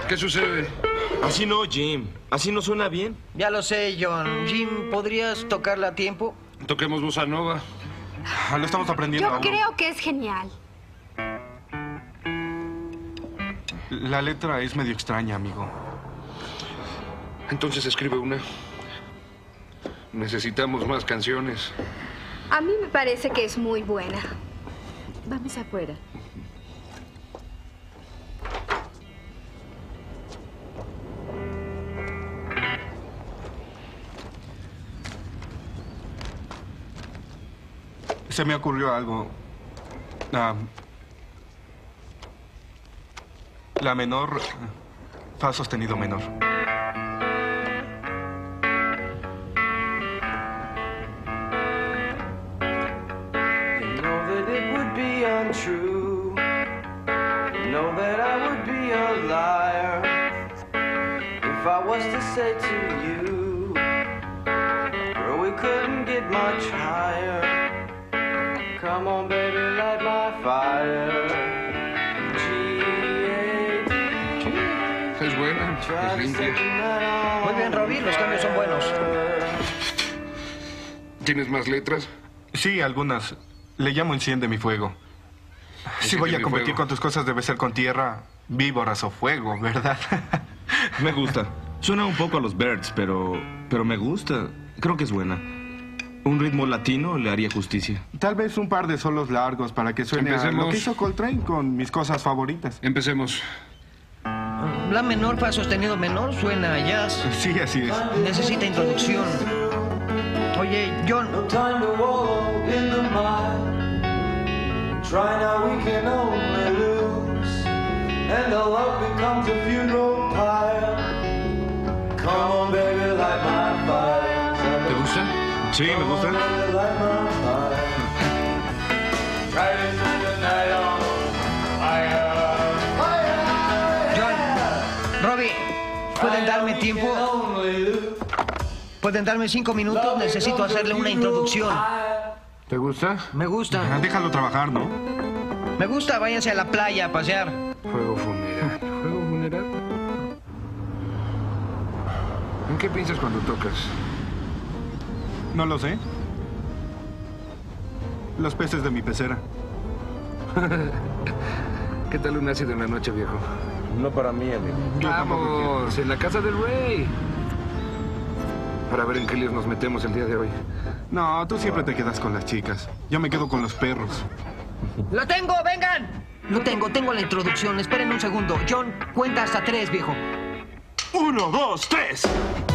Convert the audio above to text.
¿Qué sucede? Así no, Jim. Así no suena bien. Ya lo sé, John. Jim, ¿podrías tocarla a tiempo? Toquemos bossa nova. Lo estamos aprendiendo Yo aún. creo que es genial. La letra es medio extraña, amigo. Entonces escribe una. Necesitamos más canciones. A mí me parece que es muy buena. Vamos afuera. Se me ocurrió algo. La menor, fa sostenido menor. Untrue. Know that I would be a liar if I was to say to you, girl, we couldn't get much higher. Come on, baby, light my fire. G-A-D. Es buena, es limpia. Muy bien, Robbie, los cambios son buenos. ¿Tienes más letras? Sí, algunas. Le llamo enciende mi fuego. Si Enciende voy a mi competir fuego. con tus cosas, debe ser con tierra, víboras o fuego, ¿verdad? Me gusta. Suena un poco a los Birds, pero me gusta. Creo que es buena. Un ritmo latino le haría justicia. Tal vez un par de solos largos para que suene a Empecemos. lo que hizo Coltrane con mis cosas favoritas. Empecemos. La menor, fa sostenido menor, suena a jazz. Sí, así es. Necesita introducción. Oye, John, No time to wallow in the mud. Try now, we can only lose. And the love becomes a funeral pyre. Come on, baby, light my fire. ¿Te gusta? Sí, me gusta. Light my fire. Try to set the night on fire. John, Robbie, ¿pueden darme tiempo? ¿Pueden darme 5 minutos? Necesito hacerle una introducción. ¿Te gusta? Me gusta. Déjalo trabajar, ¿no? Me gusta, váyanse a la playa a pasear. Fuego funeral. ¿Fuego funeral? ¿En qué piensas cuando tocas? No lo sé. Los peces de mi pecera. ¿Qué tal un ácido en la noche, viejo? No para mí, amigo. Vamos, en la casa del rey. Para ver en qué líos nos metemos el día de hoy. No, tú siempre te quedas con las chicas. Yo me quedo con los perros. ¡Lo tengo! ¡Vengan! Lo tengo la introducción. Esperen un segundo. John, cuenta hasta 3, viejo. 1, 2, 3.